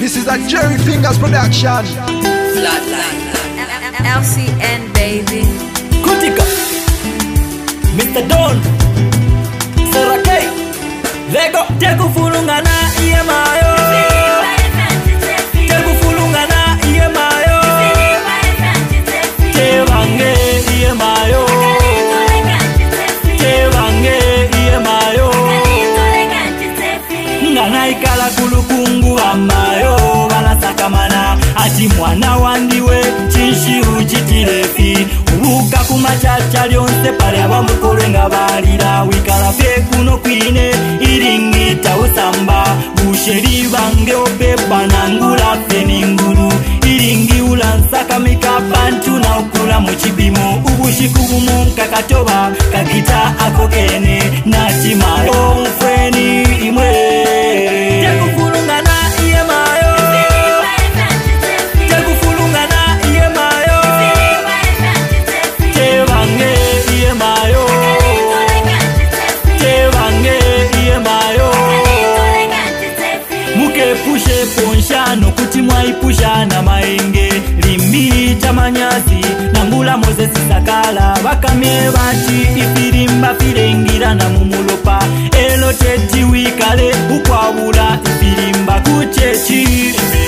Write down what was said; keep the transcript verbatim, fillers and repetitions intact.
This is a Jerry Fingers production. Flatline. L C N baby. Kutika. Mister Don X Serah K. Lego teku fulungana iye mayo. Teku fulungana iye mayo. Tewange iye mayo. Tewange iye mayo. Ngana ikala kulukungu amayo. Bala sakamana ati mwana wandiwe chinshi uchitilefi. Ubuka kumachacha lyonse pale abamukole nga balira. Wikala fe kuno kwine iringita usamba. Busheri bange opepa nangula fe ninguru. Iringi ulansaka mikapantu na ukula muchibimu. Ubushiku bumunka katoba kakita akokene na chimayo mfweni imwe. Teku fulungana iye mayo. Teku fulungana iye mayo. Tewange iye mayo. Tewange iye mayo. Muke pushe ponshano kuti mwaipusha na maenge. Limbi tamanyasi nangula Moses sakala. Bakamye bati ifirimba firengira na mumulopa. Elo teti wikale ukwabula ifirimba kuchechi.